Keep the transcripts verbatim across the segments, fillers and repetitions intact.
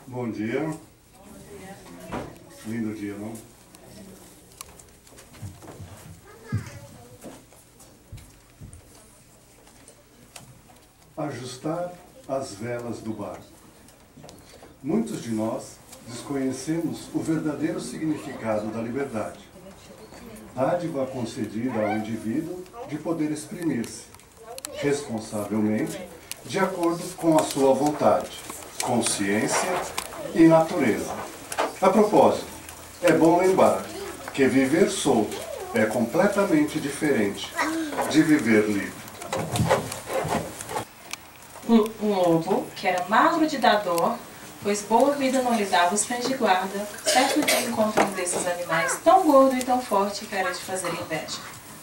Bom dia. Bom dia. Lindo dia, não? Ajustar as velas do barco. Muitos de nós desconhecemos o verdadeiro significado da liberdade. Dádiva concedida ao indivíduo de poder exprimir-se, responsavelmente, de acordo com a sua vontade, consciência e natureza. A propósito, é bom lembrar que viver solto é completamente diferente de viver livre. Um, um lobo, que era magro de dar dor, pois boa vida não lhe dava os cães de guarda, certo dia encontrou um desses animais tão gordo e tão forte que era de fazer inveja.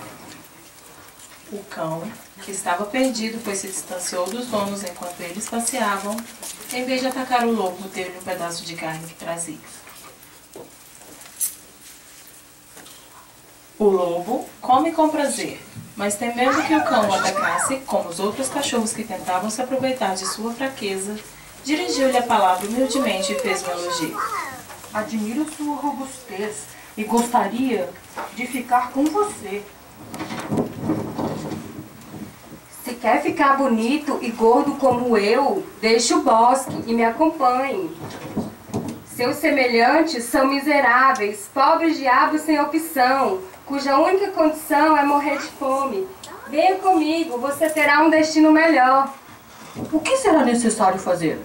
O cão, que estava perdido, pois se distanciou dos donos enquanto eles passeavam, em vez de atacar o lobo, deu-lhe um pedaço de carne que trazia. O lobo come com prazer, mas temendo que o cão o atacasse, como os outros cachorros que tentavam se aproveitar de sua fraqueza, dirigiu-lhe a palavra humildemente e fez um elogio. Admiro sua robustez e gostaria de ficar com você. Se quer ficar bonito e gordo como eu, deixe o bosque e me acompanhe. Seus semelhantes são miseráveis, pobres diabos sem opção, cuja única condição é morrer de fome. Venha comigo, você terá um destino melhor. O que será necessário fazer?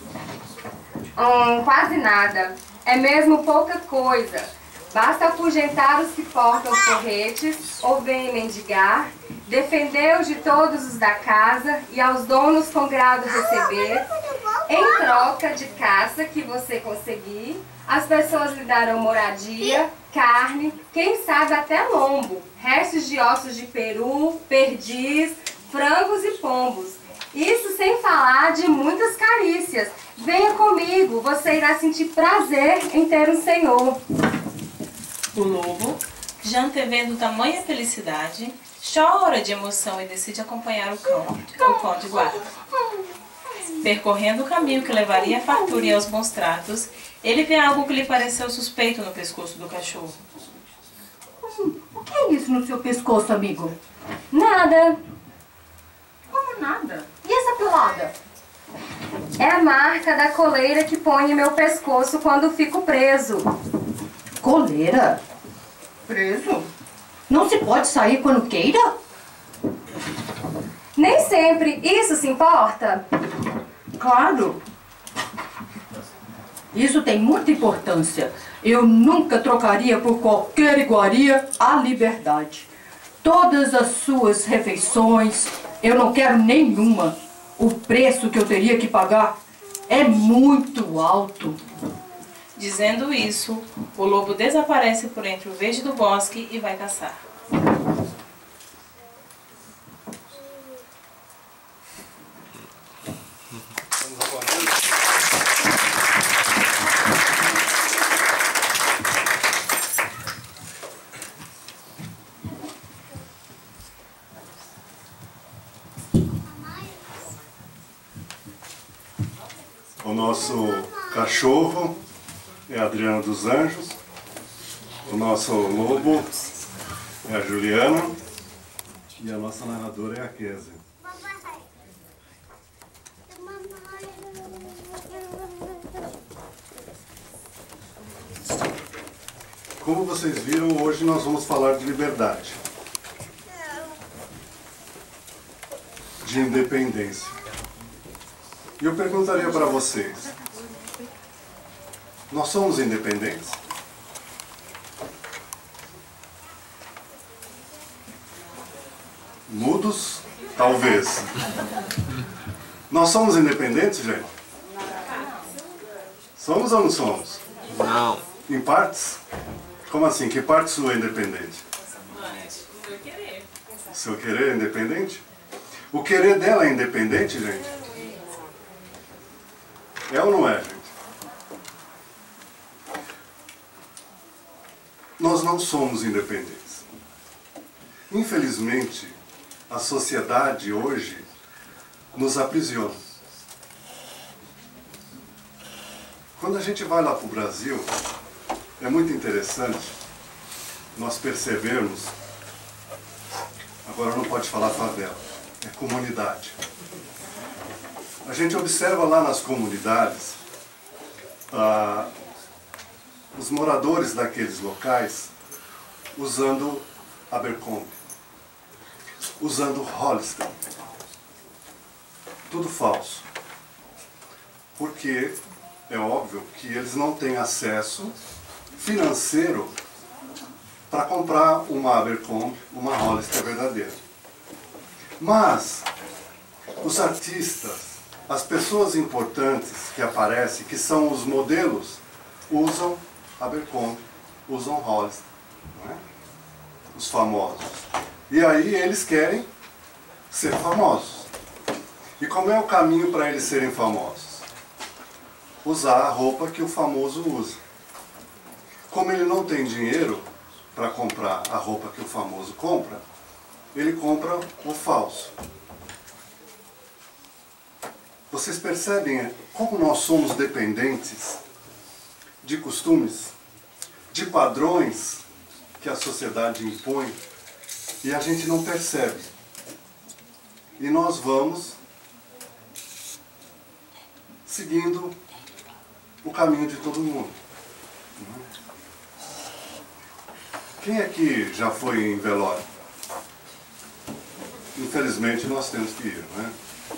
Hum, quase nada. É mesmo pouca coisa. Basta afugentar os que portam os porretes ou vêm mendigar, defender-os de todos os da casa e aos donos com grado receber. Em troca de caça que você conseguir, as pessoas lhe darão moradia, carne, quem sabe até lombo, restos de ossos de peru, perdiz, frangos e pombos. Isso sem falar de muitas carícias. Venha comigo, você irá sentir prazer em ter um senhor. O lobo, já antevendo tamanha felicidade, chora de emoção e decide acompanhar o cão, o cão de guarda. Percorrendo o caminho que levaria à fartura e aos bons tratos, ele vê algo que lhe pareceu suspeito no pescoço do cachorro. Hum, o que é isso no seu pescoço, amigo? Nada. Como nada? E essa pelada? É a marca da coleira que põe em meu pescoço quando fico preso. Coleira? Preso? Não se pode sair quando queira? Nem sempre. Isso se importa? Claro. Isso tem muita importância. Eu nunca trocaria por qualquer iguaria a liberdade. Todas as suas refeições, eu não quero nenhuma. O preço que eu teria que pagar é muito alto. Dizendo isso, o lobo desaparece por entre o verde do bosque e vai caçar. O nosso cachorro é a Adriana dos Anjos, o nosso lobo é a Juliana e a nossa narradora é a Kézia. Como vocês viram, hoje nós vamos falar de liberdade, de independência. E eu perguntaria para vocês, nós somos independentes? Mudos? Talvez. Nós somos independentes, gente? Somos ou não somos? Não. Em partes? Como assim? Que parte sua é independente? O seu querer. O seu querer é independente? O querer dela é independente, gente? É ou não é, gente? Nós não somos independentes. Infelizmente, a sociedade hoje nos aprisiona. Quando a gente vai lá para o Brasil, é muito interessante nós percebermos, agora não pode falar favela, é comunidade. A gente observa lá nas comunidades, ah, os moradores daqueles locais usando Abercrombie, usando Hollister. Tudo falso. Porque é óbvio que eles não têm acesso financeiro para comprar uma Abercrombie, uma Hollister verdadeira. Mas os artistas, as pessoas importantes que aparecem, que são os modelos, usam Abercrombie, usam Hollister, não é? Os famosos. E aí eles querem ser famosos. E como é o caminho para eles serem famosos? Usar a roupa que o famoso usa. Como ele não tem dinheiro para comprar a roupa que o famoso compra, ele compra o falso. Vocês percebem como nós somos dependentes de costumes, de padrões que a sociedade impõe e a gente não percebe. E nós vamos seguindo o caminho de todo mundo. Quem aqui já foi em velório? Infelizmente nós temos que ir, não é?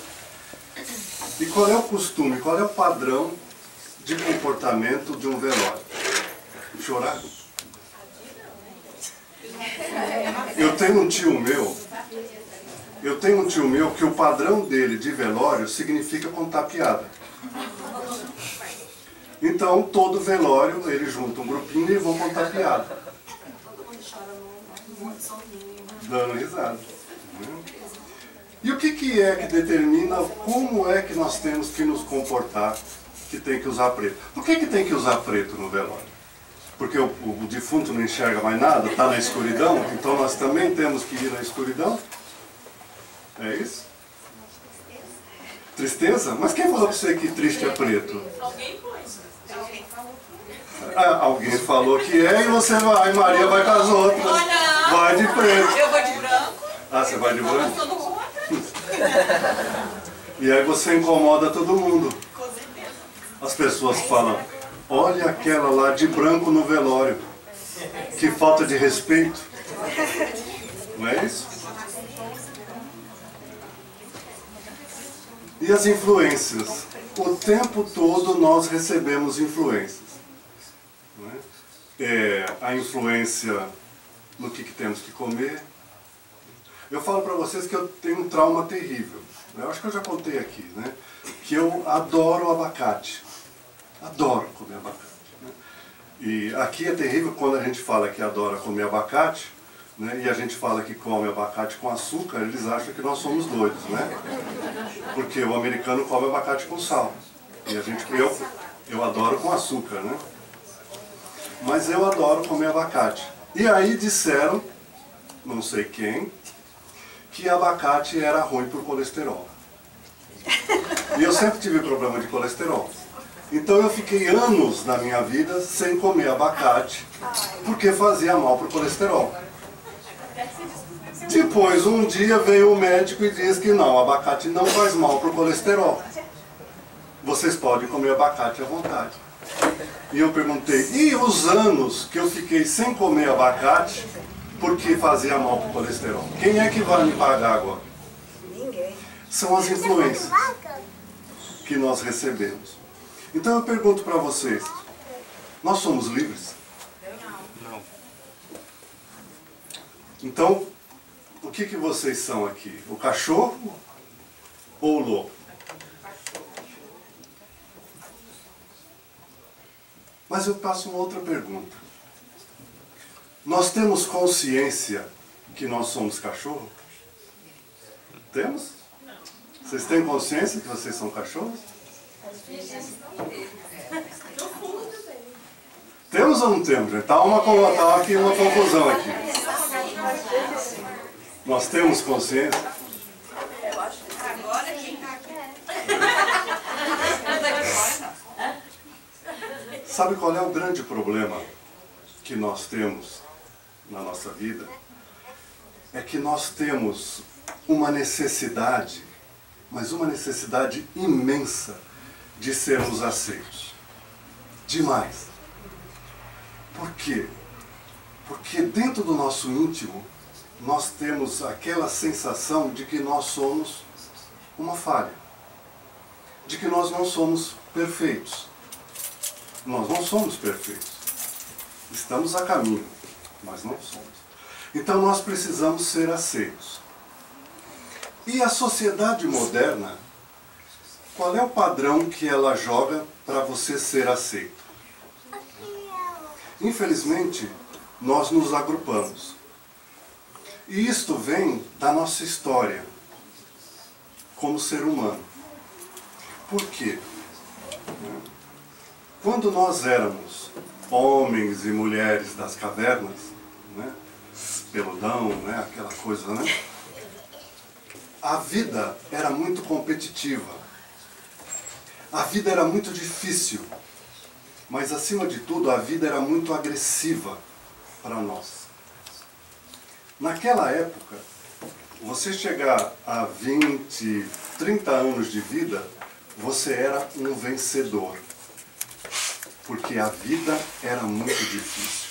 E qual é o costume, qual é o padrão de comportamento de um velório? Chorar? Eu tenho um tio meu, eu tenho um tio meu que o padrão dele de velório significa contar piada. Então, todo velório, ele junta um grupinho e vão contar piada. Dando risada. E o que, que é que determina como é que nós temos que nos comportar, que tem que usar preto? Por que, que tem que usar preto no velório? Porque o, o, o defunto não enxerga mais nada, está na escuridão, então nós também temos que ir na escuridão? É isso? Tristeza? Mas quem falou para você que triste é preto? Alguém pôs. Alguém falou. Ah, alguém falou que é e você vai, Maria vai com as outras. Olha, vai de preto. eu vou de branco. Ah, você vai de branco? Eu sou do contra. E aí você incomoda todo mundo. Com certeza. As pessoas falam, olha aquela lá de branco no velório. Que falta de respeito. Não é isso? E as influências? O tempo todo nós recebemos influências. Não é? É, a influência no que, que temos que comer. Eu falo para vocês que eu tenho um trauma terrível. Eu acho que eu já contei aqui, né? Que eu adoro abacate. Adoro comer abacate. Né? E aqui é terrível quando a gente fala que adora comer abacate, né? E a gente fala que come abacate com açúcar, eles acham que nós somos doidos, né? Porque o americano come abacate com sal. E a gente, eu, eu adoro com açúcar, né? Mas eu adoro comer abacate. E aí disseram, não sei quem, que abacate era ruim para o colesterol. E eu sempre tive problema de colesterol. Então eu fiquei anos na minha vida sem comer abacate, porque fazia mal para o colesterol. Depois, um dia veio o médico e disse que não, abacate não faz mal para o colesterol. Vocês podem comer abacate à vontade. E eu perguntei, e os anos que eu fiquei sem comer abacate, porque fazia mal para o colesterol? Quem é que vai me pagar agora? Ninguém. São as influências que nós recebemos. Então eu pergunto para vocês, nós somos livres? Não. Então, o que, que vocês são aqui? O cachorro ou o lobo? Mas eu passo uma outra pergunta. Nós temos consciência que nós somos cachorro? Temos? Vocês têm consciência que vocês são cachorros? Temos ou não temos? Está uma, tá aqui uma confusão aqui. Nós temos consciência? Agora quem está aqui? Sabe qual é o grande problema que nós temos na nossa vida? É que nós temos uma necessidade, mas uma necessidade imensa de sermos aceitos. Demais. Por quê? Porque dentro do nosso íntimo, nós temos aquela sensação de que nós somos uma falha. De que nós não somos perfeitos. Nós não somos perfeitos. Estamos a caminho, mas não somos. Então nós precisamos ser aceitos. E a sociedade moderna, qual é o padrão que ela joga para você ser aceito? Infelizmente, nós nos agrupamos. E isto vem da nossa história como ser humano. Por quê? Quando nós éramos homens e mulheres das cavernas, né, peludão, né, aquela coisa, né, a vida era muito competitiva. A vida era muito difícil. Mas, acima de tudo, a vida era muito agressiva para nós. Naquela época, você chegar a vinte, trinta anos de vida, você era um vencedor. Porque a vida era muito difícil.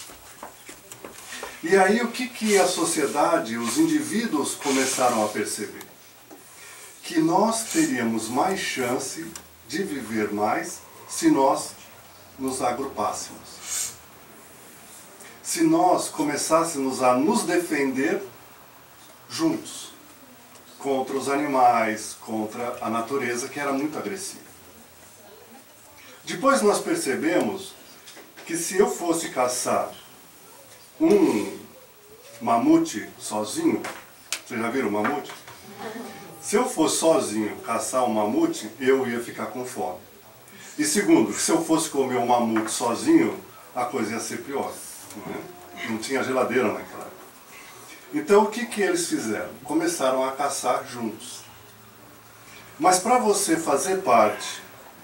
E aí o que, que a sociedade, os indivíduos começaram a perceber? Que nós teríamos mais chance de viver mais se nós nos agrupássemos. Se nós começássemos a nos defender juntos, contra os animais, contra a natureza que era muito agressiva. Depois nós percebemos que se eu fosse caçar um mamute sozinho, vocês já viram mamute? Se eu fosse sozinho caçar um mamute, eu ia ficar com fome. E segundo, se eu fosse comer um mamute sozinho, a coisa ia ser pior. Não é? Não tinha geladeira naquela época. Então o que, que eles fizeram? Começaram a caçar juntos. Mas para você fazer parte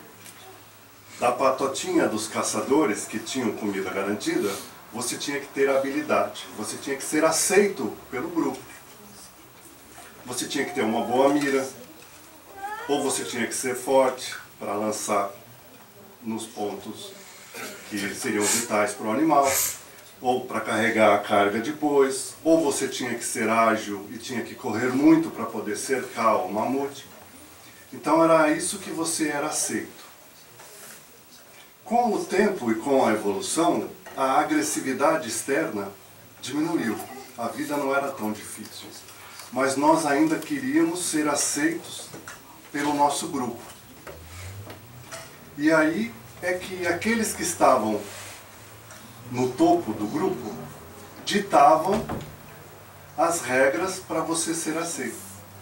da patotinha dos caçadores que tinham comida garantida, você tinha que ter habilidade, você tinha que ser aceito pelo grupo. Você tinha que ter uma boa mira, ou você tinha que ser forte para lançar nos pontos que seriam vitais para o animal, ou para carregar a carga depois, ou você tinha que ser ágil e tinha que correr muito para poder cercar o mamute. Então era isso que você era aceito. Com o tempo e com a evolução, a agressividade externa diminuiu. A vida não era tão difícil. Mas nós ainda queríamos ser aceitos pelo nosso grupo. E aí é que aqueles que estavam no topo do grupo ditavam as regras para você ser aceito.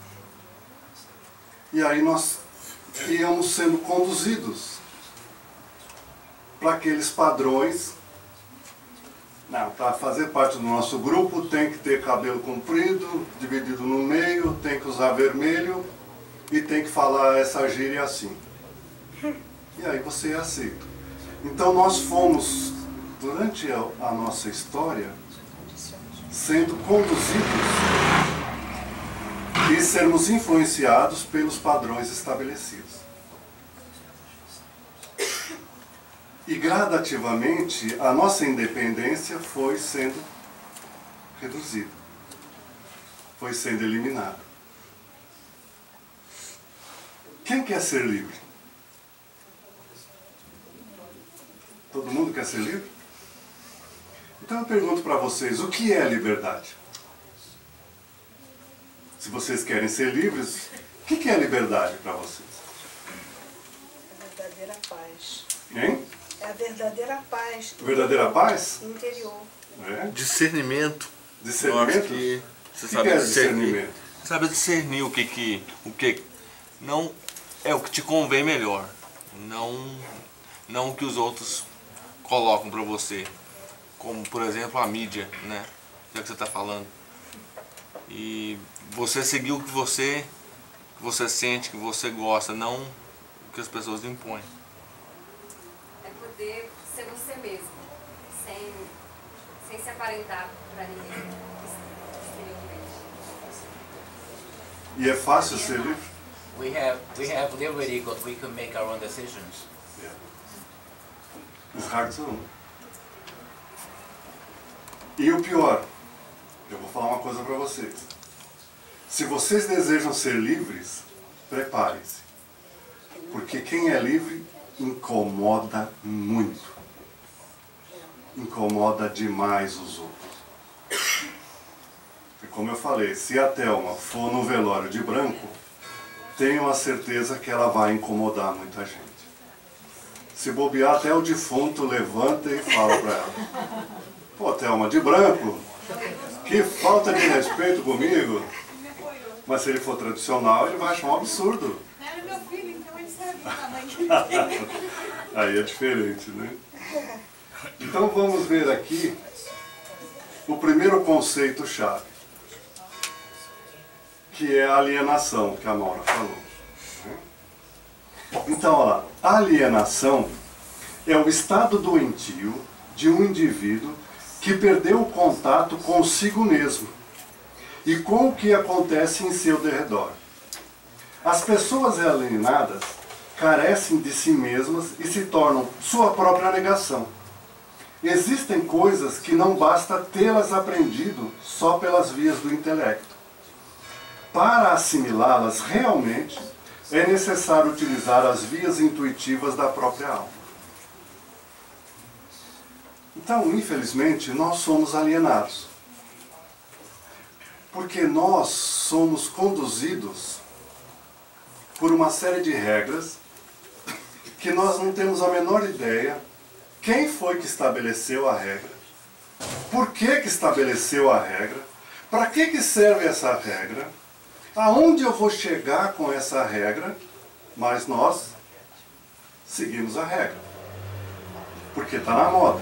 E aí nós íamos sendo conduzidos para aqueles padrões. Não, para fazer parte do nosso grupo tem que ter cabelo comprido, dividido no meio, tem que usar vermelho e tem que falar essa gíria assim. E aí você é aceito. Então nós fomos, durante a, a nossa história, sendo conduzidos e sermos influenciados pelos padrões estabelecidos. E gradativamente a nossa independência foi sendo reduzida, foi sendo eliminada. Quem quer ser livre? Todo mundo quer ser livre? Então eu pergunto para vocês, o que é liberdade? Se vocês querem ser livres, o que é liberdade para vocês? A verdadeira paz. Hein? É a verdadeira paz. Verdadeira paz? Interior. É? Discernimento. Discernimento? Eu acho que você que sabe que é discernir. discernimento? Sabe discernir o que que, o que não é o que te convém melhor. Não, não o que os outros colocam para você. Como, por exemplo, a mídia, né? Já que você está falando. E você seguir o que você, que você sente, que você gosta, não o que as pessoas impõem. É por poder ser você mesmo, sem, sem se aparentar para ninguém exteriormente. E é fácil ser livre? We have we have liberty because we can make our own decisions. Yeah. It's hard to. E o pior, eu vou falar uma coisa para vocês. Se vocês desejam ser livres, preparem-se. Porque quem é livre incomoda muito. Incomoda demais os outros. E como eu falei, se a Thelma for no velório de branco, tenho a certeza que ela vai incomodar muita gente. Se bobear, até o defunto levanta e fala para ela: pô, Thelma, de branco? Que falta de respeito comigo. Mas se ele for tradicional, ele vai achar um absurdo. Era meu filho, então ele sabe o tamanho que ele tem. Aí é diferente, né? Então vamos ver aqui o primeiro conceito-chave, que é a alienação, que a Maura falou. Então, olha lá, a alienação é o estado doentio de um indivíduo que perdeu o contato consigo mesmo e com o que acontece em seu derredor. As pessoas alienadas carecem de si mesmas e se tornam sua própria negação. Existem coisas que não basta tê-las aprendido só pelas vias do intelecto. Para assimilá-las realmente, é necessário utilizar as vias intuitivas da própria alma. Então, infelizmente, nós somos alienados. Porque nós somos conduzidos por uma série de regras que nós não temos a menor ideia quem foi que estabeleceu a regra, por que que estabeleceu a regra, para que que serve essa regra, aonde eu vou chegar com essa regra, mas nós seguimos a regra, porque está na moda.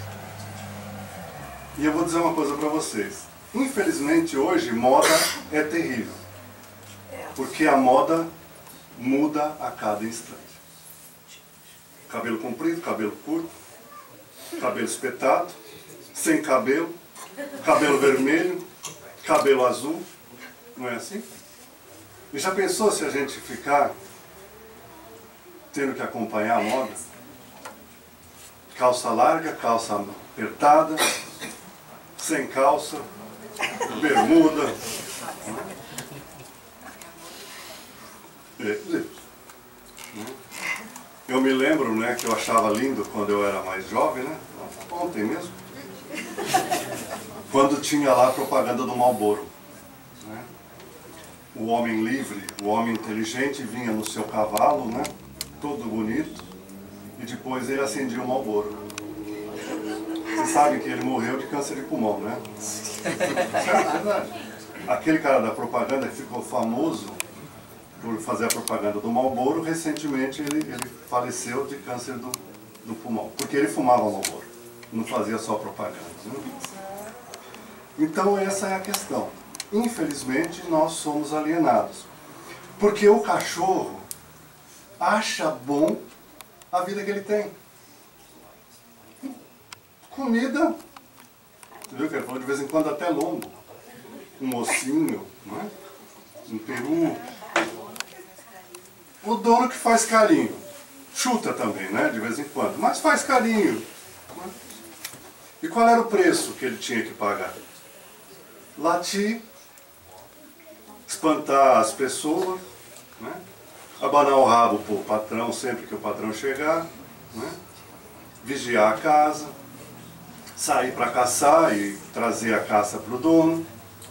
E eu vou dizer uma coisa para vocês. Infelizmente hoje moda é terrível, porque a moda muda a cada instante. Cabelo comprido, cabelo curto, cabelo espetado, sem cabelo, cabelo vermelho, cabelo azul, não é assim? E já pensou se a gente ficar tendo que acompanhar a moda? Calça larga, calça apertada, sem calça, bermuda. Eu me lembro, né, que eu achava lindo quando eu era mais jovem, né? Ontem mesmo. Quando tinha lá a propaganda do Marlboro. Né? O homem livre, o homem inteligente vinha no seu cavalo, né? Todo bonito. E depois ele acendia o Marlboro. Vocês sabem que ele morreu de câncer de pulmão, né? É verdade. Aquele cara da propaganda que ficou famoso por fazer a propaganda do Marlboro, recentemente ele, ele faleceu de câncer do, do pulmão. Porque ele fumava Marlboro, não fazia só propaganda. Né? Então essa é a questão. Infelizmente nós somos alienados. Porque o cachorro acha bom a vida que ele tem. Comida, você viu que ele falou de vez em quando até lombo, um ossinho, não é? Um peru. O dono que faz carinho, chuta também, né, de vez em quando, mas faz carinho. Né? E qual era o preço que ele tinha que pagar? Latir, espantar as pessoas, né? Abanar o rabo para o patrão sempre que o patrão chegar, né? Vigiar a casa, sair para caçar e trazer a caça para o dono.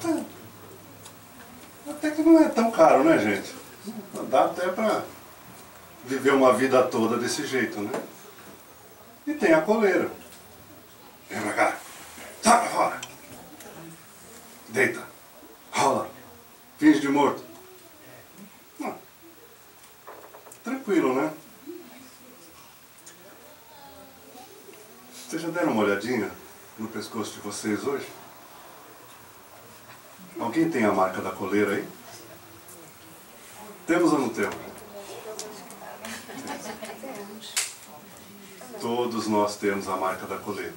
Até que não é tão caro, né, gente? Dá até para viver uma vida toda desse jeito, né? E tem a coleira. Vem pra cá. Sai pra fora. Deita. Rola. Finge de morto. Não. Tranquilo, né? Vocês já deram uma olhadinha no pescoço de vocês hoje? Alguém tem a marca da coleira aí? Temos ou não temos? Todos todos nós temos a marca da coleira.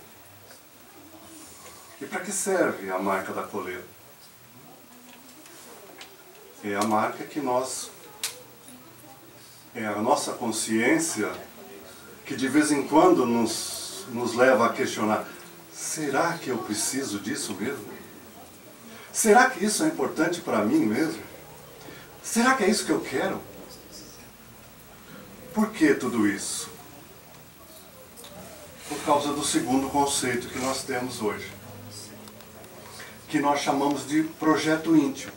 E para que serve a marca da coleira? É a marca que nós, é a nossa consciência que de vez em quando nos, nos leva a questionar: será que eu preciso disso mesmo? Será que isso é importante para mim mesmo? Será que é isso que eu quero? Por que tudo isso? Por causa do segundo conceito que nós temos hoje, que nós chamamos de projeto íntimo.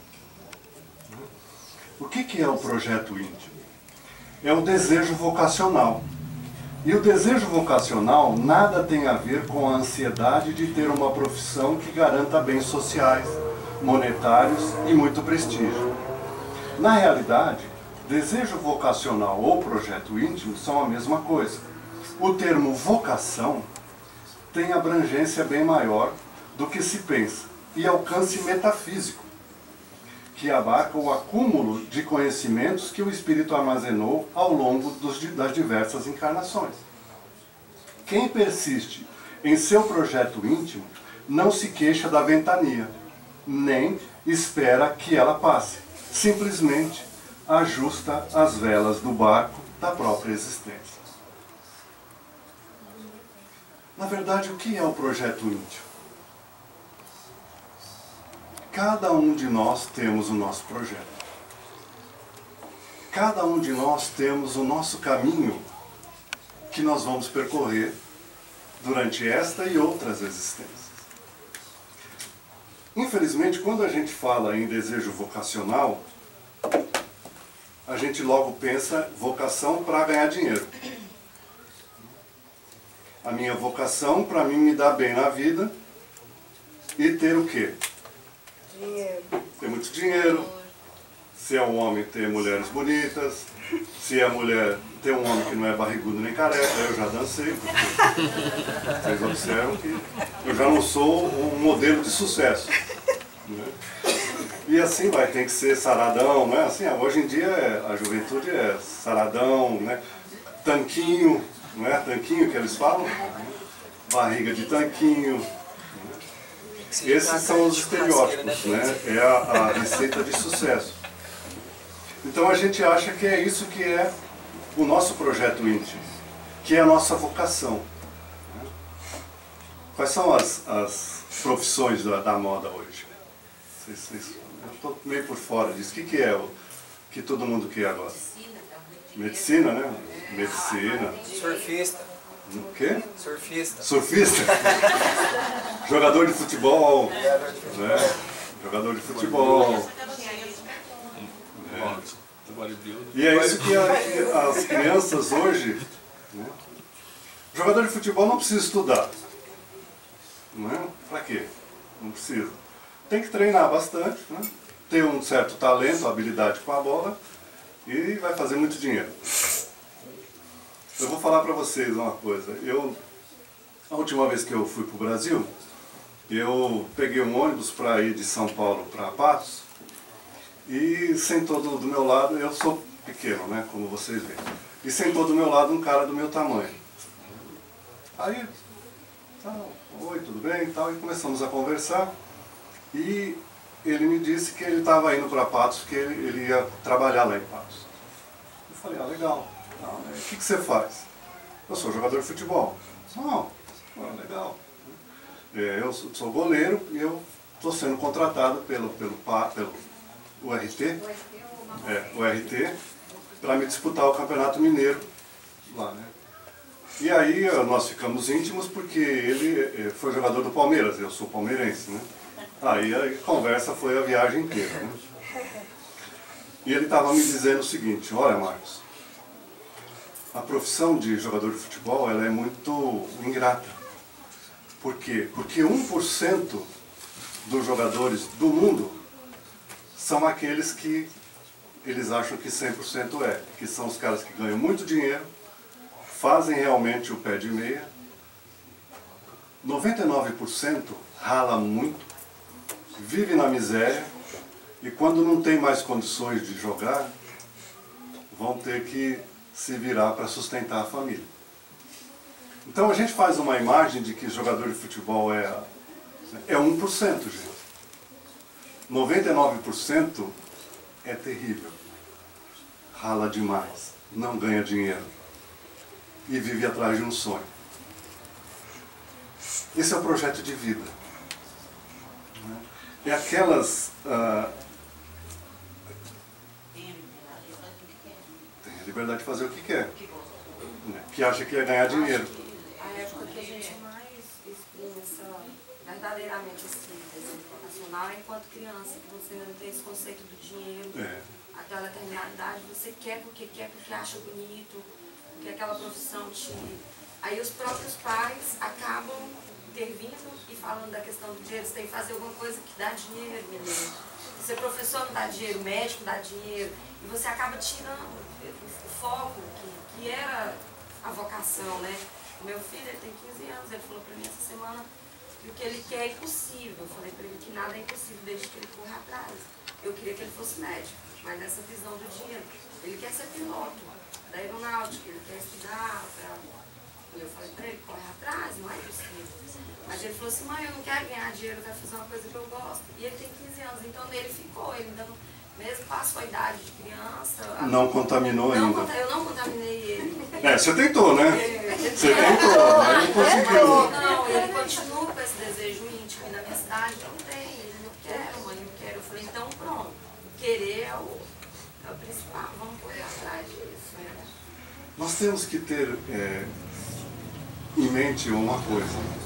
O que que é o projeto íntimo? É o desejo vocacional. E o desejo vocacional nada tem a ver com a ansiedade de ter uma profissão que garanta bens sociais, monetários e muito prestígio. Na realidade, desejo vocacional ou projeto íntimo são a mesma coisa. O termo vocação tem abrangência bem maior do que se pensa e alcance metafísico, que abarca o acúmulo de conhecimentos que o espírito armazenou ao longo dos, das diversas encarnações. Quem persiste em seu projeto íntimo não se queixa da ventania, nem espera que ela passe. Simplesmente ajusta as velas do barco da própria existência. Na verdade, o que é o projeto íntimo? Cada um de nós temos o nosso projeto. Cada um de nós temos o nosso caminho que nós vamos percorrer durante esta e outras existências. Infelizmente, quando a gente fala em desejo vocacional, a gente logo pensa vocação para ganhar dinheiro. A minha vocação para mim me dar bem na vida e ter o quê? Dinheiro. Ter muito dinheiro. Se é um homem, ter mulheres bonitas. Se é mulher, ter um homem que não é barrigudo nem careca. Eu já dancei, porque vocês observam que eu já não sou um modelo de sucesso, né? E assim vai, tem que ser saradão, né? Assim, hoje em dia a juventude é saradão, né? Tanquinho, não é? Tanquinho que eles falam? Barriga de tanquinho. Esses são os estereótipos, né? É a, a receita de sucesso. Então a gente acha que é isso que é o nosso projeto íntimo, que é a nossa vocação. Quais são as, as profissões da, da moda hoje? Vocês, vocês, eu estou meio por fora disso. O que, que é o que todo mundo quer agora? Medicina, né? Medicina. Surfista. O quê? Surfista. Surfista? Jogador de futebol. Né? Jogador de futebol. É. E é isso que, a, que as crianças hoje, né? Jogador de futebol não precisa estudar. Não é? Pra quê? Não precisa. Tem que treinar bastante, né? Ter um certo talento, habilidade com a bola e vai fazer muito dinheiro. Eu vou falar para vocês uma coisa. Eu, a última vez que eu fui para o Brasil, eu peguei um ônibus para ir de São Paulo para Patos e sentou do, do meu lado, eu sou pequeno, né, como vocês veem, e sentou do meu lado um cara do meu tamanho. Aí, tal, oi, tudo bem e tal, e começamos a conversar e ele me disse que ele estava indo para Patos, porque ele, ele ia trabalhar lá em Patos. Eu falei, ah, legal. O que, que você faz? Eu sou jogador de futebol. Não, ah, legal. É, eu sou, sou goleiro e eu estou sendo contratado pelo, pelo, pelo U R T, é, U R T, para me disputar o Campeonato Mineiro lá, né? E aí nós ficamos íntimos porque ele foi jogador do Palmeiras, eu sou palmeirense, né? Aí a conversa foi a viagem inteira, né? E ele estava me dizendo o seguinte, olha, Marcos, a profissão de jogador de futebol ela é muito ingrata. Por quê? Porque um por cento dos jogadores do mundo são aqueles que eles acham que cem por cento é, que são os caras que ganham muito dinheiro, fazem realmente o pé de meia, noventa e nove por cento rala muito, vive na miséria e quando não tem mais condições de jogar, vão ter que se virar para sustentar a família. Então a gente faz uma imagem de que jogador de futebol é, é um por cento, gente. noventa e nove por cento é terrível. Rala demais, não ganha dinheiro e vive atrás de um sonho. Esse é o projeto de vida. É aquelas... Ah, tem a liberdade de fazer o que quer. Que acha que ia ganhar dinheiro. A época que a gente mais expressa verdadeiramente esse desejo vocacional é enquanto criança, que você ainda não tem esse conceito do dinheiro, É. aquela eternidade, você quer porque quer, porque acha bonito, porque aquela profissão te... Aí os próprios pais acabam intervindo e falando da questão do dinheiro, você tem que fazer alguma coisa que dá dinheiro, menino. Ser professor não dá dinheiro, médico dá dinheiro, e você acaba tirando o foco que, que era a vocação, né? O meu filho, ele tem quinze anos, ele falou pra mim essa semana que o que ele quer é impossível. Eu falei pra ele que nada é impossível desde que ele corra atrás. Eu queria que ele fosse médico, mas nessa visão do dinheiro. Ele quer ser piloto da aeronáutica, ele quer estudar pra... Eu falei pra ele, corre atrás, não é possível. Mas ele falou assim, mãe, eu não quero ganhar dinheiro, eu quero fazer uma coisa que eu gosto. E ele tem quinze anos, então ele ficou, ele ainda não, mesmo passou a idade de criança... Não contaminou não, ainda. Eu não contaminei ele. É, você tentou, né? É, Você tentou, mas não conseguiu. Não, não, ele continua com esse desejo íntimo. E na minha cidade não tem, ele não quer, mãe, não quero. Eu falei, então pronto, querer é o, é o principal, vamos correr atrás disso. Né? Nós temos que ter é, em mente uma coisa.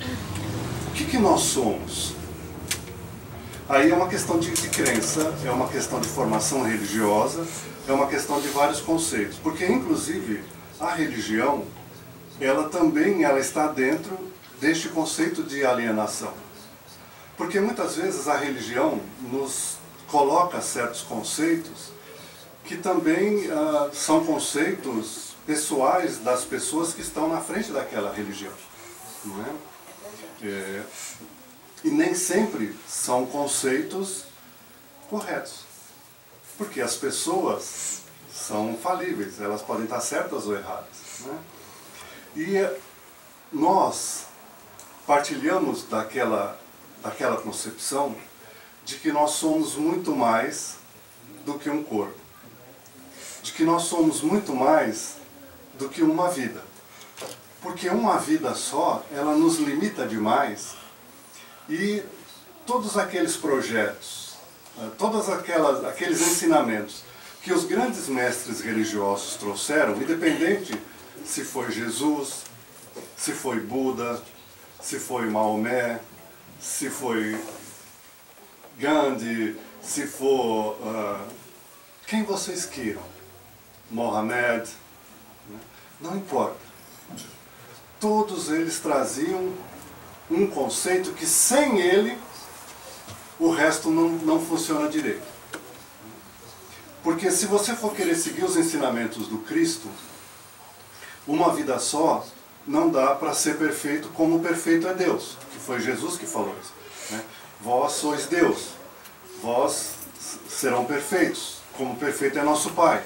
O que, que nós somos? Aí é uma questão de, de crença, é uma questão de formação religiosa, é uma questão de vários conceitos. Porque, inclusive, a religião, ela também ela está dentro deste conceito de alienação. Porque muitas vezes a religião nos coloca certos conceitos que também ah, são conceitos pessoais das pessoas que estão na frente daquela religião. Não é? É, e nem sempre são conceitos corretos. Porque as pessoas são falíveis, elas podem estar certas ou erradas. Né? E nós partilhamos daquela, daquela concepção de que nós somos muito mais do que um corpo. De que nós somos muito mais do que uma vida. Porque uma vida só, ela nos limita demais e todos aqueles projetos, todos aquelas, aqueles ensinamentos que os grandes mestres religiosos trouxeram, independente se foi Jesus, se foi Buda, se foi Maomé, se foi Gandhi, se for uh, quem vocês queiram, Mohammed, não importa. Todos eles traziam um conceito que sem ele o resto não, não funciona direito. Porque se você for querer seguir os ensinamentos do Cristo, uma vida só não dá para ser perfeito como o perfeito é Deus, que foi Jesus que falou isso. Né? Vós sois Deus, vós serão perfeitos, como perfeito é nosso Pai.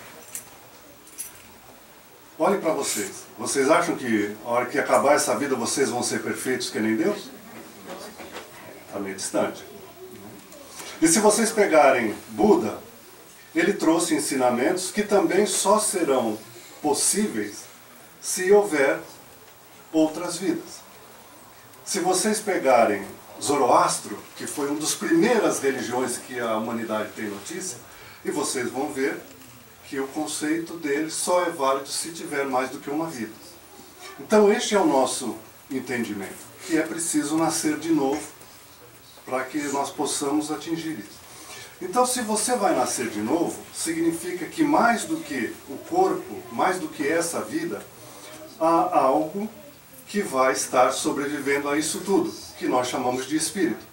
Olhem para vocês. Vocês acham que a hora que acabar essa vida vocês vão ser perfeitos que nem Deus? Está meio distante. E se vocês pegarem Buda, ele trouxe ensinamentos que também só serão possíveis se houver outras vidas. Se vocês pegarem Zoroastro, que foi uma das primeiras religiões que a humanidade tem notícia, e vocês vão ver que o conceito dele só é válido se tiver mais do que uma vida. Então este é o nosso entendimento, que é preciso nascer de novo para que nós possamos atingir isso. Então se você vai nascer de novo, significa que mais do que o corpo, mais do que essa vida, há algo que vai estar sobrevivendo a isso tudo, que nós chamamos de espírito.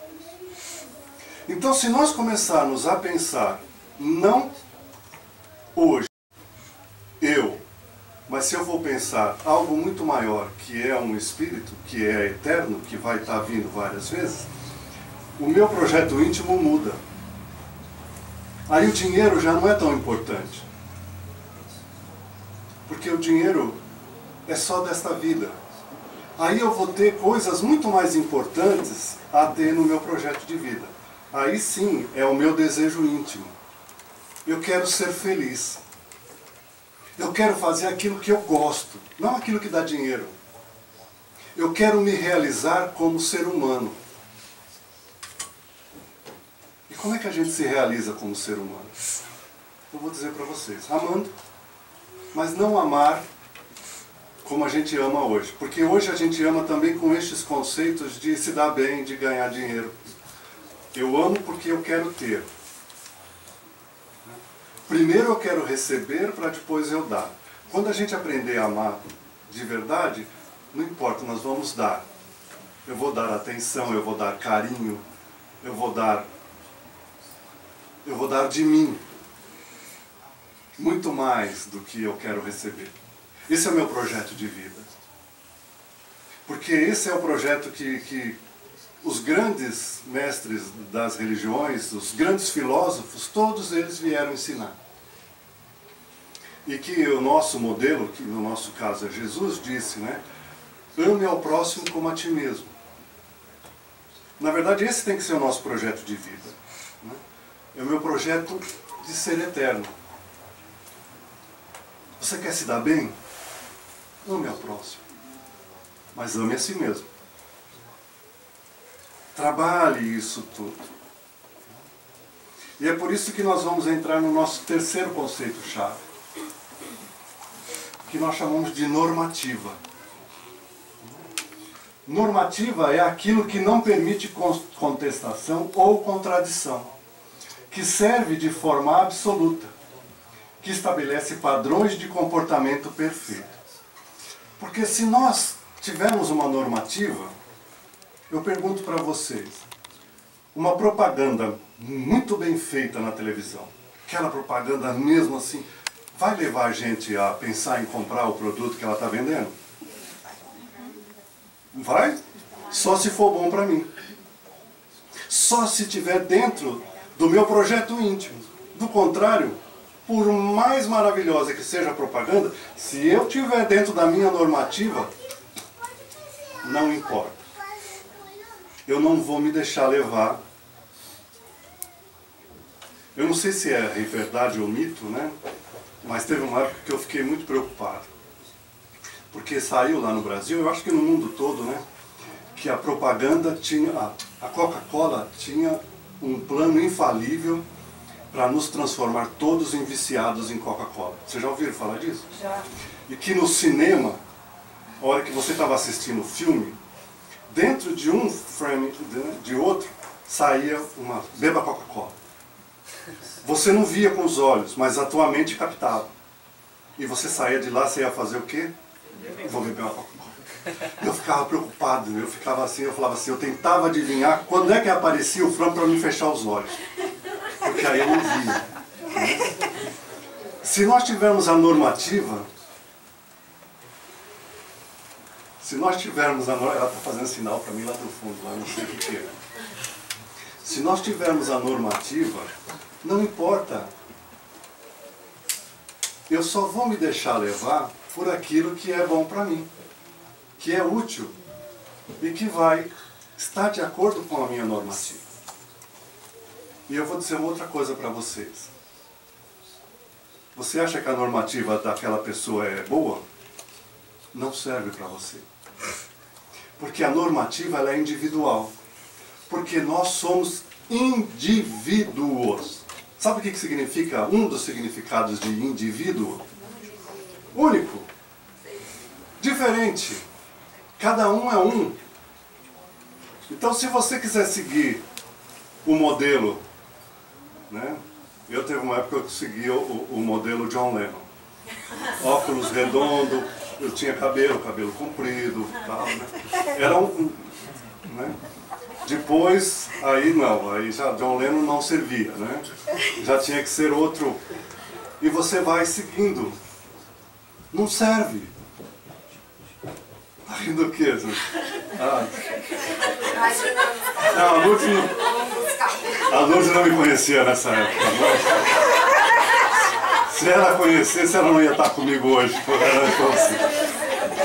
Então se nós começarmos a pensar, não hoje, eu, mas se eu vou pensar algo muito maior, que é um espírito, que é eterno, que vai estar vindo várias vezes, o meu projeto íntimo muda. Aí o dinheiro já não é tão importante. Porque o dinheiro é só desta vida. Aí eu vou ter coisas muito mais importantes a ter no meu projeto de vida. Aí sim é o meu desejo íntimo. Eu quero ser feliz. Eu quero fazer aquilo que eu gosto, não aquilo que dá dinheiro. Eu quero me realizar como ser humano. E como é que a gente se realiza como ser humano? Eu vou dizer para vocês, amando, mas não amar como a gente ama hoje. Porque hoje a gente ama também com estes conceitos de se dar bem, de ganhar dinheiro. Eu amo porque eu quero ter. Primeiro eu quero receber para depois eu dar. Quando a gente aprender a amar de verdade, não importa, nós vamos dar. Eu vou dar atenção, eu vou dar carinho, eu vou dar, eu vou dar de mim. Muito mais do que eu quero receber. Esse é o meu projeto de vida. Porque esse é o projeto que, que os grandes mestres das religiões, os grandes filósofos, todos eles vieram ensinar. E que o nosso modelo, que no nosso caso é Jesus, disse, né? Ame ao próximo como a ti mesmo. Na verdade, esse tem que ser o nosso projeto de vida. Né? É o meu projeto de ser eterno. Você quer se dar bem? Ame ao próximo. Mas ame a si mesmo. Trabalhe isso tudo. E é por isso que nós vamos entrar no nosso terceiro conceito-chave, que nós chamamos de normativa. Normativa é aquilo que não permite contestação ou contradição, que serve de forma absoluta, que estabelece padrões de comportamento perfeito. Porque se nós tivermos uma normativa, eu pergunto para vocês, uma propaganda muito bem feita na televisão, aquela propaganda mesmo assim, vai levar a gente a pensar em comprar o produto que ela está vendendo? Vai? Só se for bom para mim. Só se estiver dentro do meu projeto íntimo. Do contrário, por mais maravilhosa que seja a propaganda, se eu estiver dentro da minha normativa, não importa. Eu não vou me deixar levar. Eu não sei se é verdade ou mito, né? Mas teve uma época que eu fiquei muito preocupado. Porque saiu lá no Brasil, eu acho que no mundo todo, né? Que a propaganda tinha, a Coca-Cola tinha um plano infalível para nos transformar todos em viciados em Coca-Cola. Vocês já ouviram falar disso? Já. E que no cinema, a hora que você estava assistindo o filme, dentro de um frame de outro, saía uma beba Coca-Cola. Você não via com os olhos, mas a tua mente captava. E você saía de lá, você ia fazer o quê? Vou beber uma Coca-Cola. Eu ficava preocupado, eu ficava assim, eu falava assim, eu tentava adivinhar quando é que aparecia o frango para me fechar os olhos. Porque aí eu não via. Se nós tivermos a normativa, se nós tivermos a normativa, ela está fazendo sinal para mim lá do fundo, lá não sei o que é. Se nós tivermos a normativa, não importa. Eu só vou me deixar levar por aquilo que é bom para mim, que é útil e que vai estar de acordo com a minha normativa. E eu vou dizer uma outra coisa para vocês. Você acha que a normativa daquela pessoa é boa? Não serve para você. Porque a normativa ela é individual. Porque nós somos indivíduos. Sabe o que significa um dos significados de indivíduo? Único. Diferente. Cada um é um. Então, se você quiser seguir o modelo, né? Eu teve uma época que eu segui o, o modelo John Lennon. Óculos redondo, eu tinha cabelo, cabelo comprido, tal, né? Era um, né? Depois, aí não, aí já John Lennon não servia, né? Já tinha que ser outro. E você vai seguindo. Não serve. Tá rindo o quê? Ah. Não, a Lourdes não, a Lourdes não me conhecia nessa época. Mas se ela conhecesse, ela não ia estar comigo hoje. Por ela, então, assim.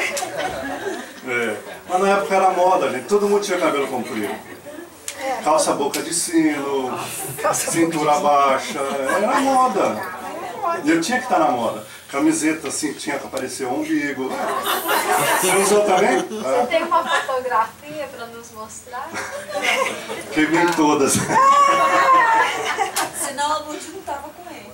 na época era moda, gente. Todo mundo tinha cabelo comprido. Calça boca de sino, cintura baixa, era moda. E eu tinha que estar na moda. Camiseta assim, que tinha que aparecer o umbigo. Você usou também? Você tem uma fotografia para nos mostrar? Queimei todas. Senão a Lúcia não estava com ele.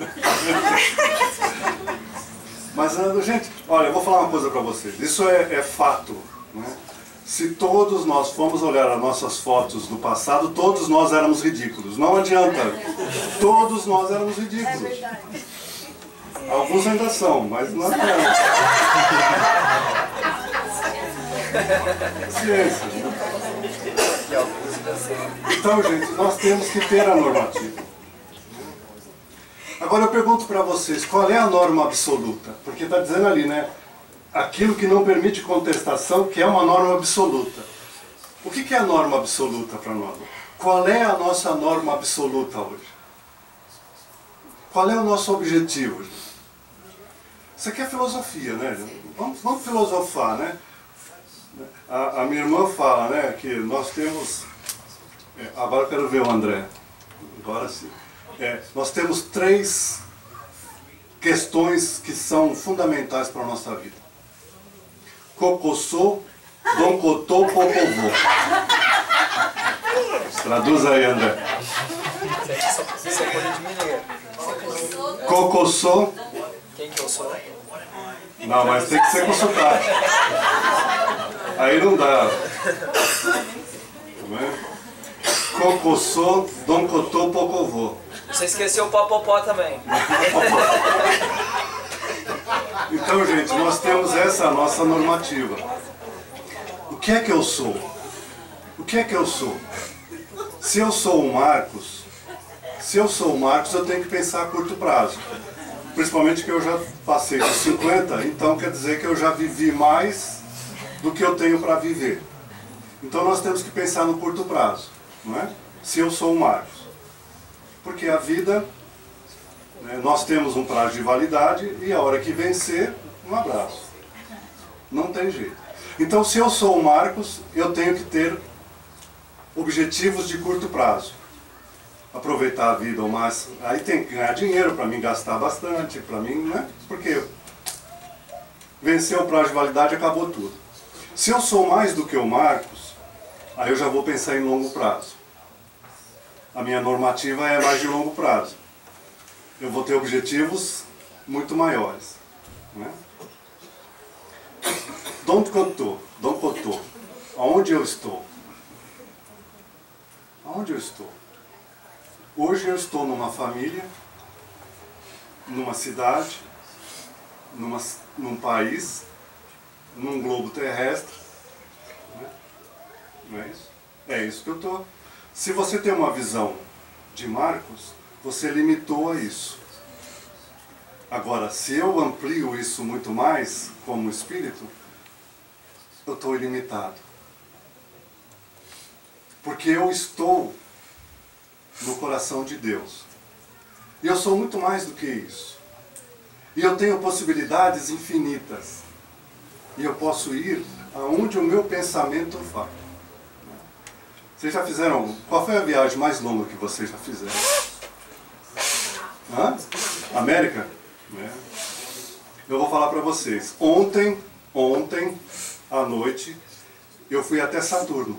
Mas, gente, olha, eu vou falar uma coisa para vocês. Isso é, é fato, né? Se todos nós formos olhar as nossas fotos do passado, todos nós éramos ridículos. Não adianta. Todos nós éramos ridículos. É verdade. Alguns ainda são, mas não adianta. Ciência. Então, gente, nós temos que ter a normativa. Agora eu pergunto para vocês, qual é a norma absoluta? Porque está dizendo ali, né? Aquilo que não permite contestação, que é uma norma absoluta. O que é a norma absoluta para nós? Qual é a nossa norma absoluta hoje? Qual é o nosso objetivo? Isso aqui é filosofia, né? Vamos, vamos filosofar, né? A, a minha irmã fala, né, que nós temos... É, agora eu quero ver o André. Agora sim. É, nós temos três questões que são fundamentais para a nossa vida. Cocossô, Doncotô, Popovô. Traduz aí, André. Isso é coisa de mineiro. Cocossô. Quem que eu sou? Não, mas tem que ser com sotaque. Aí não dá. Cocossô, Doncotô, Popovô. Você esqueceu o Popopó também. Então, gente, nós temos essa nossa normativa. O que é que eu sou? O que é que eu sou? Se eu sou o Marcos, se eu sou o Marcos, eu tenho que pensar a curto prazo. Principalmente que eu já passei dos cinquenta, então quer dizer que eu já vivi mais do que eu tenho para viver. Então nós temos que pensar no curto prazo, não é? Se eu sou o Marcos. Porque a vida, né, nós temos um prazo de validade e a hora que vencer, um abraço. Não tem jeito. Então, se eu sou o Marcos, eu tenho que ter objetivos de curto prazo. Aproveitar a vida ao máximo. Aí tem que ganhar dinheiro para mim gastar bastante, para mim, né? Porque vencer o prazo de validade acabou tudo. Se eu sou mais do que o Marcos, aí eu já vou pensar em longo prazo. A minha normativa é mais de longo prazo. Eu vou ter objetivos muito maiores, né? Don't Cotô, Don't Cotô. Aonde eu estou? Aonde eu estou? Hoje eu estou numa família, numa cidade, numa, num país, num globo terrestre. Né? Não é isso? É isso que eu estou. Se você tem uma visão de Marcos, você limitou a isso. Agora, se eu amplio isso muito mais, como espírito, eu estou ilimitado. Porque eu estou no coração de Deus. E eu sou muito mais do que isso. E eu tenho possibilidades infinitas. E eu posso ir aonde o meu pensamento vai. Vocês já fizeram... Qual foi a viagem mais longa que vocês já fizeram? Hã? América? É. Eu vou falar para vocês. Ontem, ontem, à noite, eu fui até Saturno.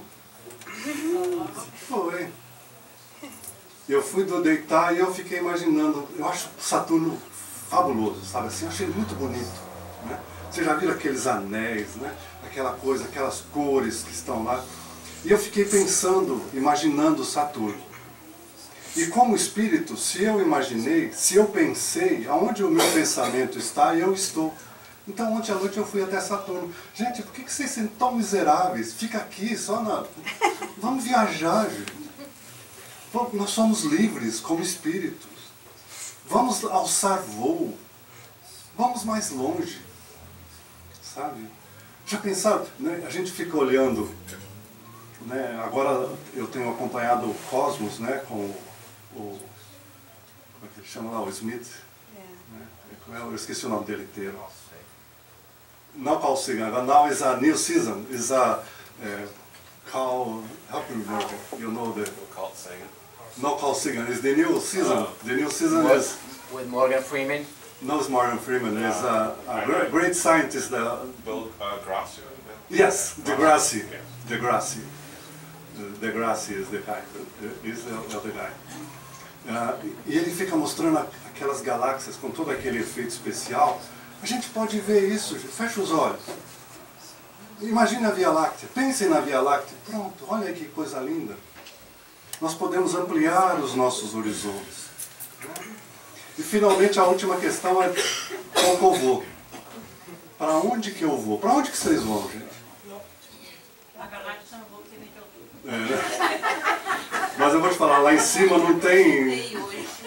Foi. Eu fui do deitar e eu fiquei imaginando... Eu acho Saturno fabuloso, sabe assim? Eu achei muito bonito. Né? Vocês já viram aqueles anéis, né? Aquela coisa, aquelas cores que estão lá. E eu fiquei pensando, imaginando Saturno. E como espírito, se eu imaginei, se eu pensei, aonde o meu pensamento está, eu estou. Então ontem à noite eu fui até Saturno. Gente, por que vocês são tão miseráveis? Fica aqui, só na... Vamos viajar, gente. Nós somos livres como espíritos. Vamos alçar voo. Vamos mais longe. Sabe? Já pensaram? Né? A gente fica olhando... Né? Agora eu tenho acompanhado o Cosmos, né? Com o, o... Como é que ele chama lá? O Smith. É. Né? Eu esqueci o nome dele inteiro. Não Carl Sagan, now is a new season. Is a, uh, Carl, help me, Morgan. You know the Carl Sagan. no Carl Sagan. It's the new season. Uh, the new season what? is With Morgan Freeman. no, it's Morgan Freeman. Is Uh, a, a great, great scientist. Uh, Bill uh, Grasso. yes, Degrassi. Degrassi. Degrassi is the guy. Is the other guy. Uh, e ele fica mostrando a- aquelas galáxias com todo aquele efeito especial. A gente pode ver isso, gente. Fecha os olhos. Imagine a Via Láctea, pensem na Via Láctea. Pronto, olha aí que coisa linda. Nós podemos ampliar os nossos horizontes. E finalmente a última questão é qual que eu vou? Para onde que eu vou? Para onde que vocês vão, gente? A galáxia não vou ter nem que eu tô. É, né? Mas eu vou te falar, lá em cima não tem... Ontem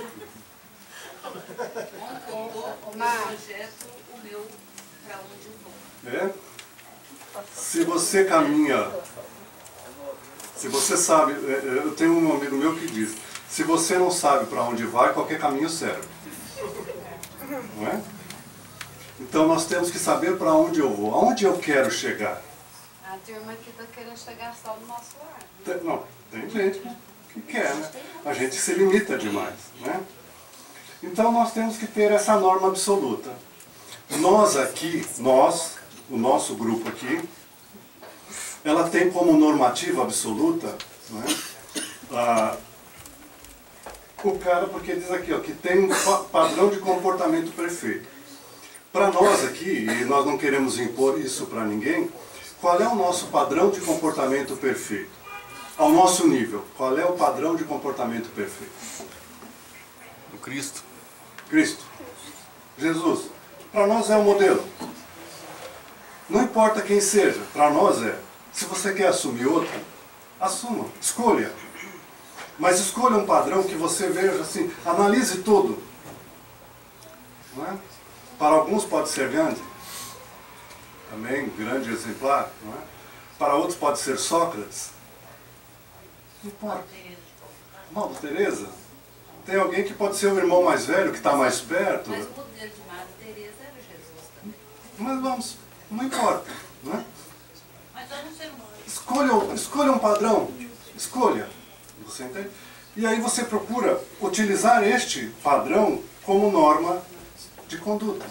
eu vou o meu projeto, o meu, para onde eu vou. É? Se você caminha, se você sabe, eu tenho um amigo meu que diz, se você não sabe para onde vai, qualquer caminho serve. Não é? Então nós temos que saber para onde eu vou, aonde eu quero chegar. A turma aqui está querendo chegar só no nosso lar. Tem- Não, tem gente que quer, né? A gente se limita demais, né? Então nós temos que ter essa norma absoluta. Nós aqui, nós, o nosso grupo aqui, ela tem como normativa absoluta, né, ah, o cara, porque diz aqui, ó, que tem um pa- padrão de comportamento perfeito. Para nós aqui, e nós não queremos impor isso para ninguém, qual é o nosso padrão de comportamento perfeito? Ao nosso nível, qual é o padrão de comportamento perfeito? O Cristo. Cristo. Jesus. Para nós é o modelo. Não importa quem seja, para nós é. Se você quer assumir outro, assuma, escolha. Mas escolha um padrão que você veja assim, analise tudo. Não é? Para alguns pode ser Gandhi, também grande exemplar. Não é? Para outros pode ser Sócrates. Não importa. Irmão, Teresa. Tem alguém que pode ser o irmão mais velho, que está mais perto. Mas o modelo de Madre Teresa era Jesus também. Mas vamos, não importa. Não é? Mas eu não sei humano. Escolha, escolha um padrão. Escolha. Você entende? E aí você procura utilizar este padrão como norma de conduta.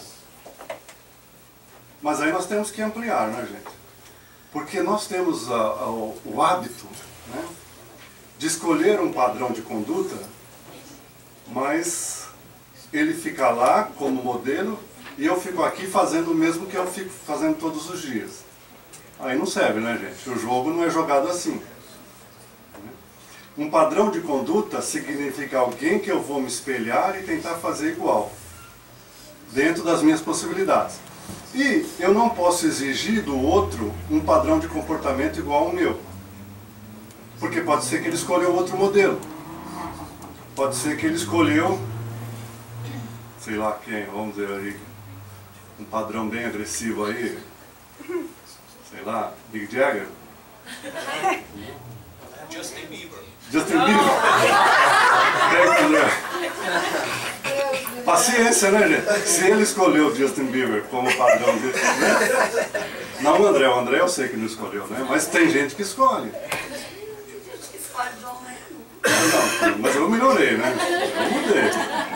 Mas aí nós temos que ampliar, né, gente? Porque nós temos a, a, o, o hábito, né, de escolher um padrão de conduta, mas ele fica lá como modelo e eu fico aqui fazendo o mesmo que eu fico fazendo todos os dias. Aí não serve, né, gente? O jogo não é jogado assim. Um padrão de conduta significa alguém que eu vou me espelhar e tentar fazer igual, dentro das minhas possibilidades. E eu não posso exigir do outro um padrão de comportamento igual ao meu. Porque pode ser que ele escolheu outro modelo. Pode ser que ele escolheu, sei lá quem, vamos dizer aí, um padrão bem agressivo aí, sei lá, Mick Jagger. Justin Bieber. Justin Bieber. Paciência, né, gente? Se ele escolheu o Justin Bieber como padrão dele, né? Não o André, o André eu sei que não escolheu, né? Mas tem gente que escolhe. Escolhe John Lennon. Não, mas eu melhorei, né? Eu mudei.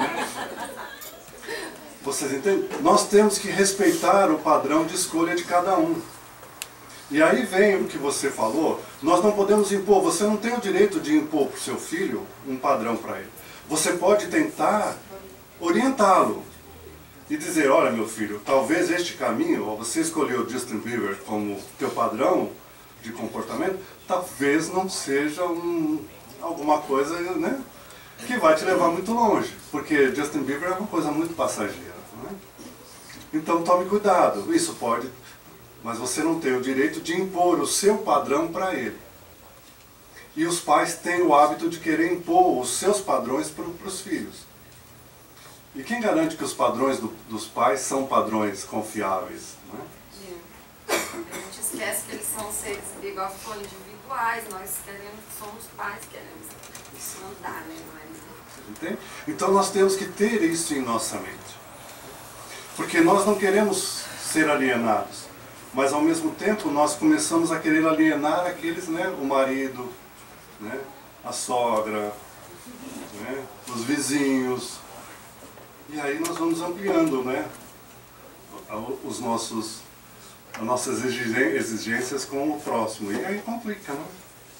Vocês entendem? Nós temos que respeitar o padrão de escolha de cada um. E aí vem o que você falou, nós não podemos impor, você não tem o direito de impor para o seu filho um padrão para ele. Você pode tentar orientá-lo e dizer, olha meu filho, talvez este caminho, ó, você escolheu Justin Bieber como teu padrão de comportamento, talvez não seja um, alguma coisa, né, que vai te levar muito longe, porque Justin Bieber é uma coisa muito passageira. Né? Então tome cuidado, isso pode... Mas você não tem o direito de impor o seu padrão para ele. E os pais têm o hábito de querer impor os seus padrões para os filhos. E quem garante que os padrões do, dos pais são padrões confiáveis? Não é? A gente esquece que eles são seres, igual você falou, individuais. Nós queremos, somos pais, queremos mandar, né? Entende? Então nós temos que ter isso em nossa mente. Porque nós não queremos ser alienados. mas ao mesmo tempo nós começamos a querer alienar aqueles, né, o marido, né, a sogra, né, os vizinhos, e aí nós vamos ampliando, né, os nossos, as nossas exigências com o próximo, e aí complica, né?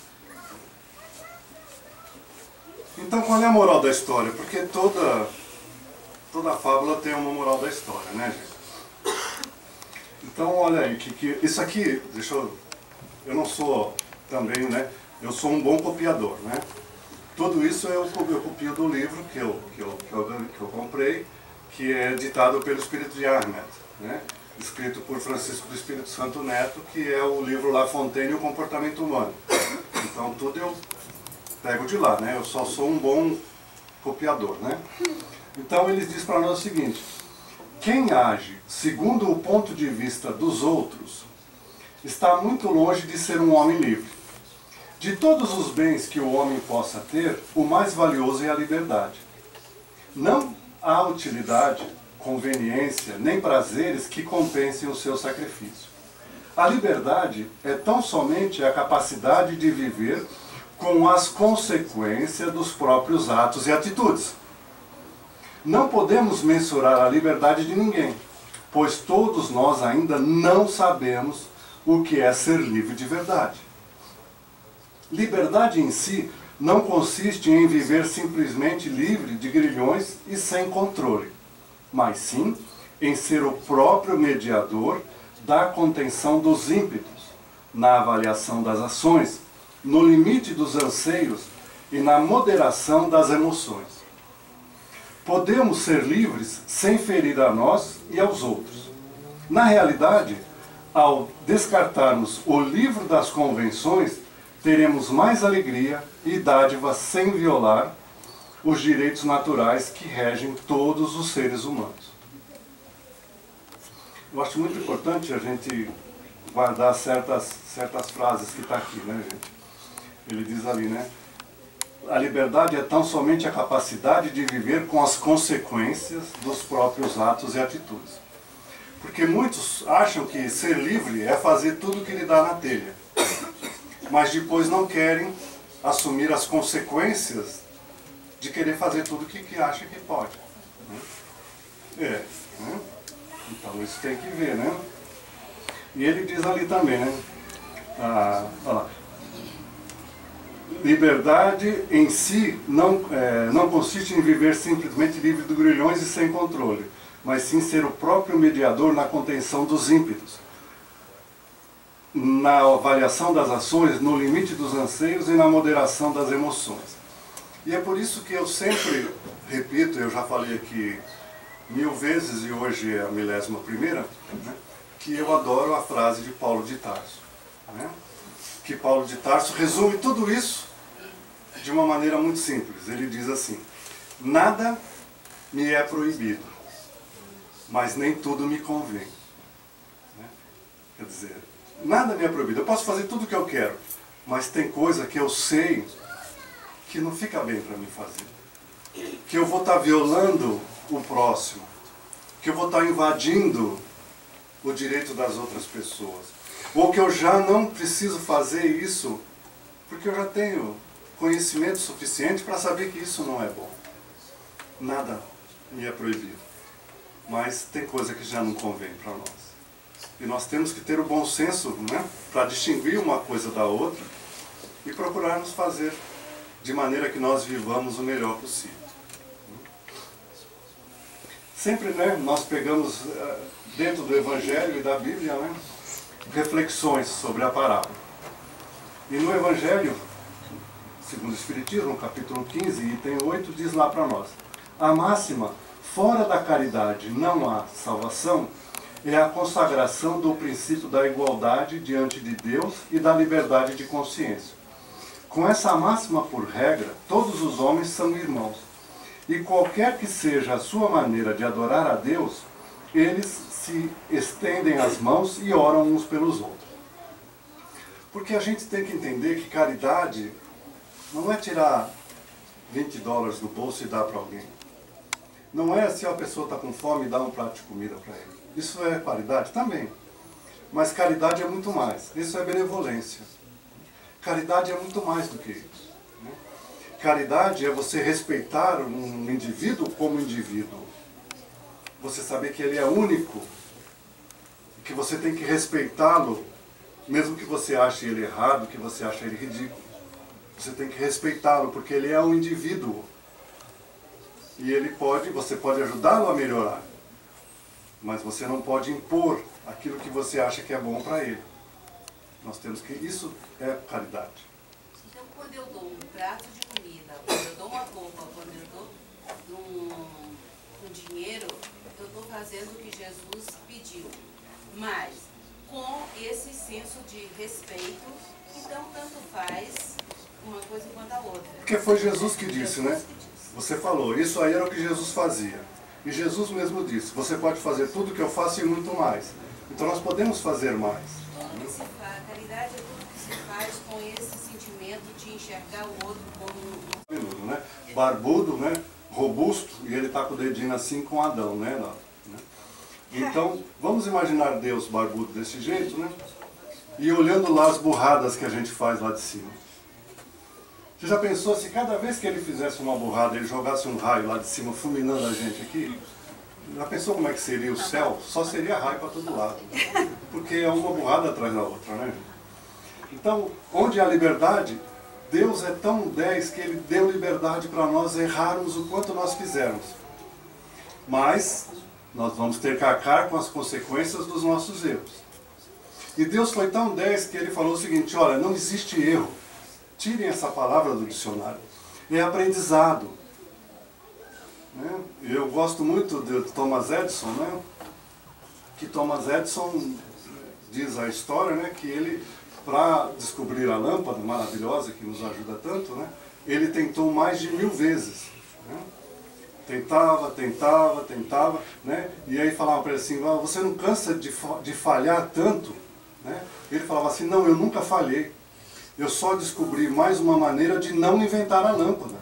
Então qual é a moral da história? Porque toda, toda fábula tem uma moral da história, né, gente? Então, olha aí, que, que, isso aqui, deixa eu, eu não sou também, né, eu sou um bom copiador, né? Tudo isso eu, eu copio do livro que eu, que, eu, que, eu, que eu comprei, que é ditado pelo Espírito de Ahmed, né? Escrito por Francisco do Espírito Santo Neto, que é o livro La Fontaine e o Comportamento Humano. Então, tudo eu pego de lá, né? Eu só sou um bom copiador, né? Então, ele diz para nós o seguinte: quem age segundo o ponto de vista dos outros está muito longe de ser um homem livre. De todos os bens que o homem possa ter, o mais valioso é a liberdade. Não há utilidade, conveniência, nem prazeres que compensem o seu sacrifício. A liberdade é tão somente a capacidade de viver com as consequências dos próprios atos e atitudes. Não podemos mensurar a liberdade de ninguém, pois todos nós ainda não sabemos o que é ser livre de verdade. Liberdade em si não consiste em viver simplesmente livre de grilhões e sem controle, mas sim em ser o próprio mediador da contenção dos ímpetos, na avaliação das ações, no limite dos anseios e na moderação das emoções. Podemos ser livres sem ferir a nós e aos outros. Na realidade, ao descartarmos o livro das convenções, teremos mais alegria e dádiva sem violar os direitos naturais que regem todos os seres humanos. Eu acho muito importante a gente guardar certas, certas frases que está aqui, né, gente? Ele diz ali, né? A liberdade é tão somente a capacidade de viver com as consequências dos próprios atos e atitudes. Porque muitos acham que ser livre é fazer tudo o que lhe dá na telha, mas depois não querem assumir as consequências de querer fazer tudo o que, que acha que pode. Né? É, né? Então isso tem que ver, né? E ele diz ali também, né? Ah, olha lá. Liberdade em si não, é, não consiste em viver simplesmente livre de grilhões e sem controle, mas sim ser o próprio mediador na contenção dos ímpetos, na avaliação das ações, no limite dos anseios e na moderação das emoções. E é por isso que eu sempre repito, eu já falei aqui mil vezes e hoje é a milésima primeira, né, que eu adoro a frase de Paulo de Tarso, né? Que Paulo de Tarso resume tudo isso de uma maneira muito simples. Ele diz assim: nada me é proibido, mas nem tudo me convém. Né? Quer dizer, nada me é proibido. Eu posso fazer tudo o que eu quero, mas tem coisa que eu sei que não fica bem para mim fazer. Que eu vou estar violando o próximo, que eu vou estar invadindo o direito das outras pessoas. Ou que eu já não preciso fazer isso, porque eu já tenho conhecimento suficiente para saber que isso não é bom. Nada me é proibido. Mas tem coisa que já não convém para nós. E nós temos que ter o bom senso, né, para distinguir uma coisa da outra e procurarmos fazer de maneira que nós vivamos o melhor possível. Sempre, né, nós pegamos dentro do Evangelho e da Bíblia, né, reflexões sobre a parábola. E no Evangelho, segundo o Espiritismo, capítulo quinze, item oito, diz lá para nós: a máxima, fora da caridade não há salvação, é a consagração do princípio da igualdade diante de Deus e da liberdade de consciência. Com essa máxima por regra, todos os homens são irmãos. E qualquer que seja a sua maneira de adorar a Deus, eles se estendem as mãos e oram uns pelos outros. Porque a gente tem que entender que caridade não é tirar vinte dólares do bolso e dar para alguém. Não é se a pessoa está com fome e dar um prato de comida para ele. Isso é caridade também. Mas caridade é muito mais. Isso é benevolência. Caridade é muito mais do que isso. Né? Caridade é você respeitar um indivíduo como indivíduo. Você saber que ele é único, que você tem que respeitá-lo, mesmo que você ache ele errado, que você ache ele ridículo. Você tem que respeitá-lo, porque ele é um indivíduo. E ele pode, você pode ajudá-lo a melhorar. Mas você não pode impor aquilo que você acha que é bom para ele. Nós temos que... Isso é caridade. Então, quando eu dou um prato de comida, quando eu dou uma roupa, quando eu dou um, um dinheiro, eu estou fazendo o que Jesus pediu. Mas, com esse senso de respeito, então tanto faz uma coisa quanto a outra. Porque foi Jesus que disse, né? Você falou, isso aí era o que Jesus fazia. E Jesus mesmo disse, você pode fazer tudo o que eu faço e muito mais. Então nós podemos fazer mais. Tudo que se faz, a caridade é tudo que se faz com esse sentimento de enxergar o outro como um... Né? Barbudo, né? Robusto, e ele está com o dedinho assim com Adão, né? Então, vamos imaginar Deus barbudo desse jeito, né? E olhando lá as burradas que a gente faz lá de cima. Você já pensou se cada vez que ele fizesse uma burrada, ele jogasse um raio lá de cima, fulminando a gente aqui? Já pensou como é que seria o céu? Só seria raio para todo lado. Porque é uma burrada atrás da outra, né? Então, onde há liberdade, Deus é tão dez que Ele deu liberdade para nós errarmos o quanto nós quisermos. Mas, nós vamos ter que arcar com as consequências dos nossos erros. E Deus foi tão dez que Ele falou o seguinte, olha, não existe erro. Tirem essa palavra do dicionário. É aprendizado. Né? Eu gosto muito de Thomas Edison, né? Que Thomas Edison diz a história, né? Que ele, para descobrir a lâmpada maravilhosa que nos ajuda tanto, né? Ele tentou mais de mil vezes. Né? Tentava, tentava, tentava, né? E aí falava para ele assim, ah, você não cansa de, de falhar tanto? Né? Ele falava assim, não, eu nunca falhei. Eu só descobri mais uma maneira de não inventar a lâmpada.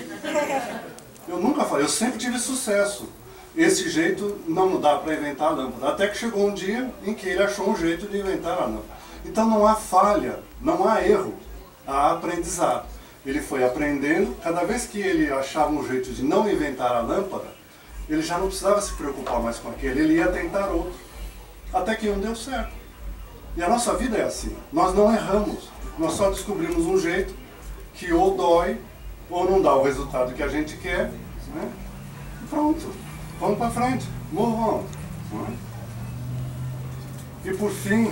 Eu nunca falei, eu sempre tive sucesso. Esse jeito não dá para inventar a lâmpada. Até que chegou um dia em que ele achou um jeito de inventar a lâmpada. Então não há falha, não há erro, há aprendizado. Ele foi aprendendo, cada vez que ele achava um jeito de não inventar a lâmpada, ele já não precisava se preocupar mais com aquele, ele ia tentar outro. Até que um deu certo. E a nossa vida é assim, nós não erramos. Nós só descobrimos um jeito que ou dói, ou não dá o resultado que a gente quer, né? Pronto, vamos para frente, move on. Né? E por fim,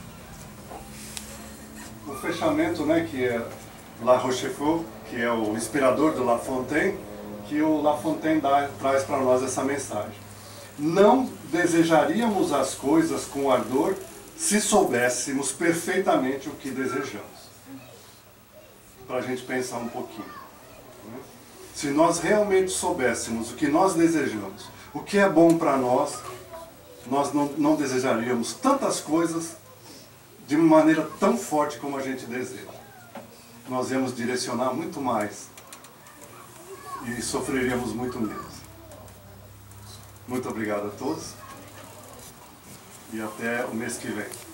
o fechamento, né, que é La Rochefoucauld, que é o inspirador do La Fontaine, que o La Fontaine dá, traz para nós essa mensagem. Não desejaríamos as coisas com ardor se soubéssemos perfeitamente o que desejamos. Para a gente pensar um pouquinho. Né? Se nós realmente soubéssemos o que nós desejamos, o que é bom para nós, nós não, não desejaríamos tantas coisas de uma maneira tão forte como a gente deseja. Nós íamos direcionar muito mais e sofreríamos muito menos. Muito obrigado a todos. E até o mês que vem.